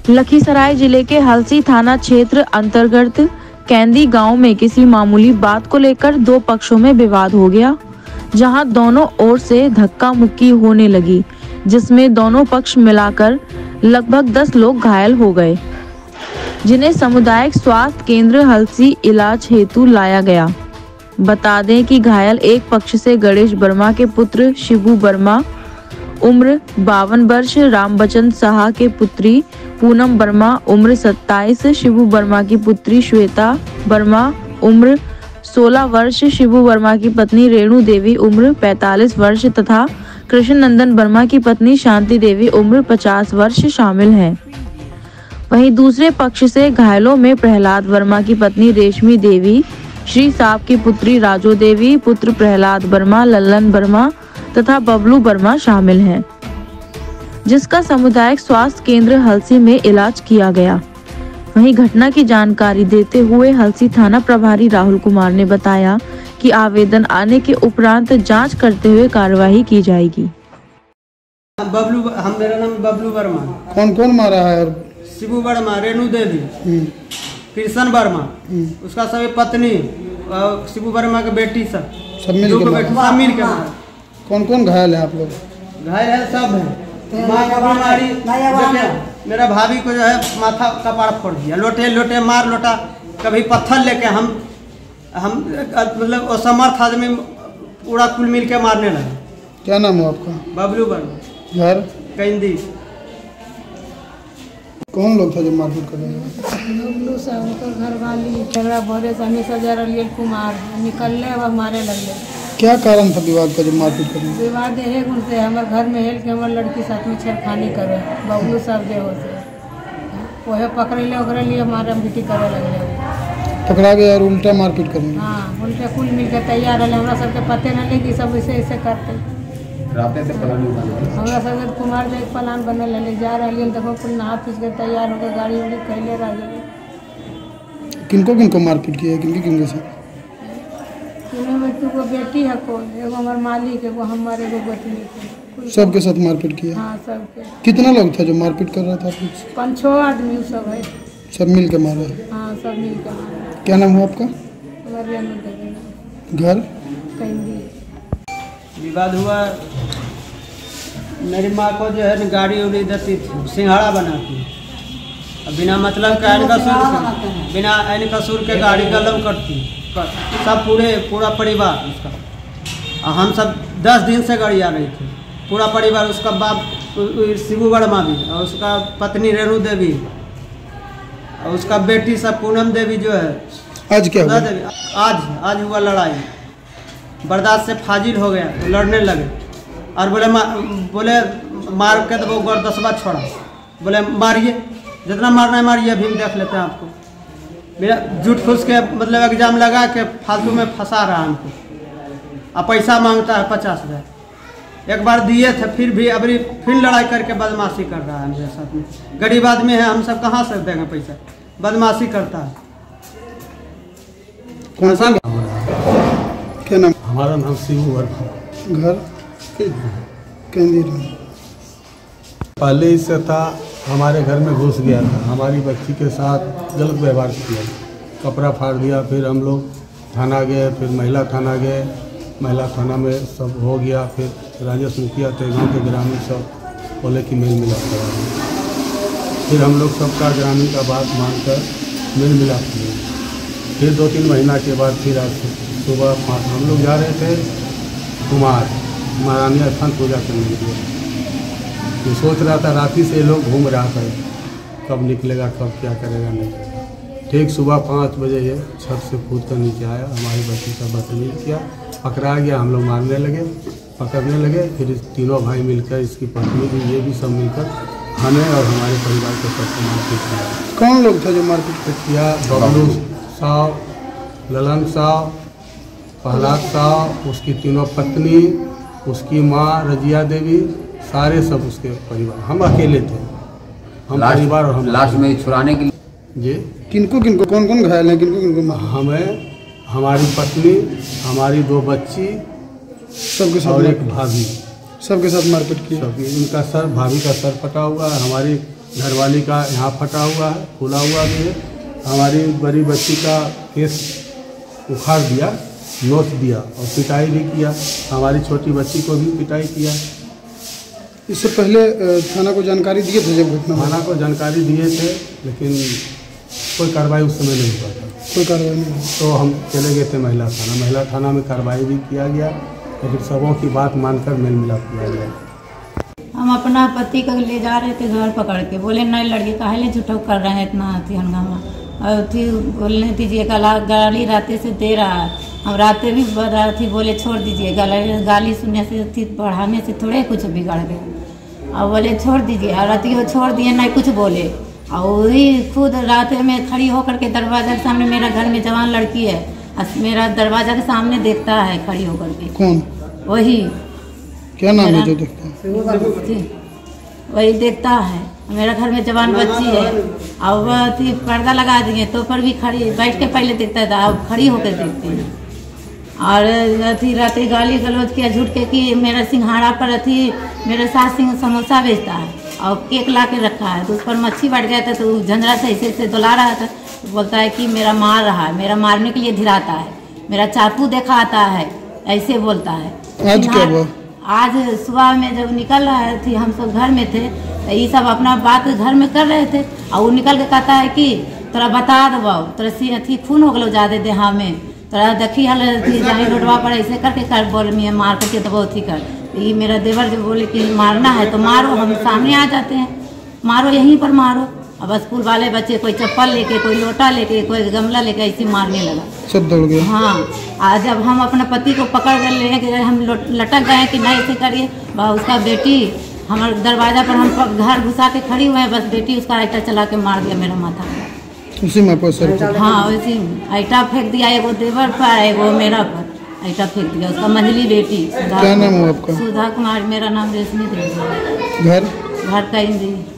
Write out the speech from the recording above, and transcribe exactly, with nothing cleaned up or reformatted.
लखीसराय जिले के हलसी थाना क्षेत्र अंतर्गत कैंदी गांव में किसी मामूली बात को लेकर दो पक्षों में विवाद हो गया, जहां दोनों ओर से धक्का मुक्की होने लगी, जिसमें दोनों पक्ष मिलाकर लगभग दस लोग घायल हो गए, जिन्हें सामुदायिक स्वास्थ्य केंद्र हलसी इलाज हेतु लाया गया। बता दें कि घायल एक पक्ष से गणेश वर्मा के पुत्र शिबू वर्मा उम्र बावन वर्ष, रामबचन साहा के पुत्री पूनम वर्मा उम्र सत्ताईस, शिबू वर्मा की पुत्री श्वेता वर्मा उम्र सोलह वर्ष, शिबू वर्मा की पत्नी रेणु देवी उम्र पैंतालीस वर्ष तथा कृष्ण नंदन वर्मा की पत्नी शांति देवी उम्र पचास वर्ष शामिल हैं। वहीं दूसरे पक्ष से घायलों में प्रहलाद वर्मा की पत्नी रेशमी देवी, श्री साहब की पुत्री राजो देवी, पुत्र प्रहलाद वर्मा, लल्लन वर्मा तथा बबलू वर्मा शामिल हैं, जिसका सामुदायिक स्वास्थ्य केंद्र हलसी में इलाज किया गया। वहीं घटना की जानकारी देते हुए हलसी थाना प्रभारी राहुल कुमार ने बताया कि आवेदन आने के उपरांत जांच करते हुए कार्यवाही की जाएगी। बबलू, हम मेरा नाम बबलू वर्मा। कौन कौन मारा है? शिबू वर्मा, रेणु देवी, कृष्ण वर्मा, उसका सभी पत्नी, शिबू वर्मा के बेटी, सब सब मिल के सब मिल के मारा। कौन कौन घायल है आप लोग? घायल है सब है। माँ का बीमारी, मेरा भाभी को जो है माथा का पार फोड़ दिया, लोटे लोटे मार लोटा, कभी पत्थर लेके हम हम मतलब असमर्थ आदमी पूरा कुल मिल के मारने लगे। क्या नाम है आपका? बबलू वर्मा। घर कैंदी। कौन लोग था जो मारपीट कर रहे हैं? बबलू साहब घर वाली झगड़ा भरे से हमेशा जरा लिए कुमार निकलने अब मारे लगले। क्या कारण था विवाद का जो मारपीट कर रहे हैं? विवाद है उनसे हमारे घर में हेल के हमारे लड़की साथ में छेड़खानी करे, बबलू साहब दे हो से वह पकड़े ले ओकरे लिए हमारे बेटी करे लगले, पकड़ा गया और उल्टा मारपीट कर रहे हैं। हाँ, उल्टे कुल मिल के तैयार रहे, हमरा सबके पते न लगी सब ऐसे ऐसे करते राते से प्लान हमरा सब कुमार जी प्लान बने लगे जा रही देखो कुल नहा पीस के तैयार होकर गाड़ी उड़ी कैले रह गए। किनको किनको मारपीट किया है? किनके किनके से? तीनों बच्चों को बेटी है, कोई एगो हमारे मालिक, एगो हमारे एगो बेटी, सबके साथ मारपीट किया? हाँ सबके। कितना लोग था जो मारपीट कर रहा था? पाँच छः आदमी सब है, सब मिल के मारा? हाँ सब मिल के मारा। क्या नाम हुआ आपका? घर कैंदी। विवाद हुआ, मेरी माँ को जो है ना गाड़ी उड़ी देती थी, सिंघाड़ा बनाती, बिना मतलब का एन कसूर बिना एन कसूर के गाड़ी गलम करती, सब पूरे पूरा परिवार उसका। और हम सब दस दिन से गाड़ी आ रही थी, पूरा परिवार, उसका बाप शिबू वर्मा भी और उसका पत्नी रेणु देवी और उसका बेटी सब पूनम देवी जो है। आज क्या हुआ? देवी आज आज हुआ लड़ाई, बर्दाश्त से फाजिल हो गया, तो लड़ने लगे और बोले मा, बोले मार के तो वो दसवा छोड़ा, बोले मारिए जितना मारना है मारिए, अभी भी देख लेते हैं आपको। मेरा झूठ फूस के मतलब एग्जाम लगा के फालतू में फंसा रहा है हमको, और पैसा मांगता है पचास हज़ार। एक बार दिए थे, फिर भी अभी फिर लड़ाई करके बदमाशी कर रहा है मेरे साथ में। गरीब आदमी है, हम सब कहाँ से देंगे पैसा, बदमाशी करता है। कौन सा? क्या नाम? हमारा नाम शिबू वर्मा। घर कैंदी। पहले इससे था, हमारे घर में घुस गया था, हमारी बच्ची के साथ गलत व्यवहार किया, कपड़ा फाड़ दिया। फिर हम लोग थाना गए, फिर महिला थाना गए, महिला थाना में सब हो गया। फिर राजेश मुखिया थे, गाँव के ग्रामीण सब बोले कि मेल मिलाप करा। फिर हम लोग सबका ग्रामीण का बात मानकर मेल मिलाप किए। फिर दो तीन महीना के बाद फिर आज सुबह पाँच हम लोग जा रहे थे कुमार महारानी स्थान पूजा करने के लिए। तो सोच रहा था, रात्रि से लोग घूम रहा था, कब निकलेगा कब क्या करेगा नहीं। ठीक सुबह पाँच बजे ये छत से कूद कर नीचे आया, हमारी बच्ची का बदतमीज किया, पकड़ा गया, हम लोग मारने लगे, पकड़ने लगे। फिर इस तीनों भाई मिलकर, इसकी पत्नी भी, ये भी सब मिलकर हमें और हमारे परिवार को सबको मारपीट किया। कौन लोग थे जो मारपीट किया? बबलू साहब, ललन साहब, प्रहलाद साहब, उसकी तीनों पत्नी, उसकी माँ रजिया देवी, सारे सब उसके परिवार। हम अकेले थे, हम परिवार और हम लास्ट में छुड़ाने के लिए जी। किनको किनको कौन कौन घायल है? किनको किनको? हमें, हमारी पत्नी, हमारी दो बच्ची, सबके साथ और एक भाभी, सबके साथ मारपीट की। सबकी, इनका सर, भाभी का सर फटा हुआ है, हमारी घरवाली का यहाँ फटा हुआ है, फूला हुआ भी है। हमारी बड़ी बच्ची का केस उखाड़ दिया, नोच दिया और पिटाई भी किया। हमारी छोटी बच्ची को भी पिटाई किया। इससे पहले अ, थाना को जानकारी दिए थे जब घटना हुआ? थाना को जानकारी दिए थे, लेकिन कोई कार्रवाई उस समय नहीं हुआ था। कोई कार्रवाई नहीं हुई। तो हम चले गए थे महिला थाना। महिला थाना में कार्रवाई भी किया गया, लेकिन सबों की बात मानकर मेल मिलाप किया गया। हम अपना पति को ले जा रहे थे घर पकड़ के, बोले नहीं लड़के काहे ले झूठो कर रहे हैं इतना अथी हंगामा, और अथी बोलने दीजिए, गाला गाली राते से दे रहा है। हम राते भी थी बोले छोड़ दीजिए, गाली गाली सुनने से थी बढ़ाने से थोड़े कुछ बिगड़ गए। और बोले छोड़ दीजिए, और रात को छोड़ दिए, नहीं कुछ बोले। और वही खुद रात में खड़ी होकर के दरवाजा के सामने, मेरा घर में जवान लड़की है, मेरा दरवाजा के सामने देखता है खड़ी होकर के। कौन? वही। क्या नाम है जो देखता है? वही देखता है। मेरा घर में जवान बच्ची है, और वह थी पर्दा लगा दिए तो पर भी खड़ी बैठ के पहले देखता था, अब खड़ी होकर देखती है। और अथी रात गाली गलौज किया झूठ के कि मेरा सिंघाड़ा पर अथी मेरे सास सिंह समोसा बेचता है और केक ला के रखा है, तो उस पर मच्छी बढ़ गया था, तो झंझरा से ऐसे ऐसे दुला रहा था। तो बोलता है कि मेरा मार रहा है, मेरा मारने के लिए धिराता है, मेरा चाकू दिखाता है, ऐसे बोलता है। आज क्या हुआ? आज सुबह में जब निकल रहे थे, हम सब घर में थे, तो ये सब अपना बात घर में कर रहे थे, और वो निकल के कहता है कि तोरा बता दबो, तोरा सी अथी खून हो गलो ज्यादा देहा में, तोरा देखी हल जाही रोडवा पर ऐसे करके कर बोल मैं मार करके दबो अथी कर। ये मेरा देवर जो बोले कि मारना है तो मारो, हम सामने आ जाते हैं, मारो यहीं पर मारो। अब स्कूल वाले बच्चे कोई चप्पल लेके, कोई लोटा लेके, कोई गमला लेके ऐसे मारने लगा, सब दौड़ गए। हाँ। आज जब हम अपने पति को पकड़ कर ले गए, हम लटक गए कि नहीं ऐसे करिए, उसका बेटी हमारे दरवाजा पर हम घर घुसा के खड़ी हुए हैं, बस बेटी उसका आइटा चला के मार दिया मेरा माथा। उसी में पैसा? हाँ, उसी आइटा फेंक दिया, एगो देवर पर एगो मेरा पर आइटा फेंक दिया, उसका मंझली बेटी। क्या नाम है आपका? सुधा कुमार। मेरा नाम रेशमी देवी। घर? घर का इंदी।